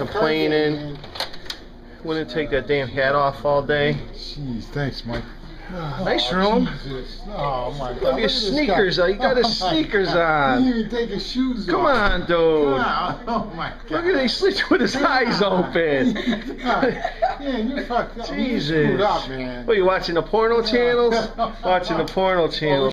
complaining. Wouldn't take that damn hat off all day. Jeez, thanks, Mike. Nice room. Oh my God! Look at your sneakers on. You got his sneakers on. He didn't even take his shoes off. Come on, dude. Oh my God! Look at him sleeping with his eyes open. Man, you fucked up. Jesus. You screwed up, man. What, you watching the porno channels? Watching the porno channels.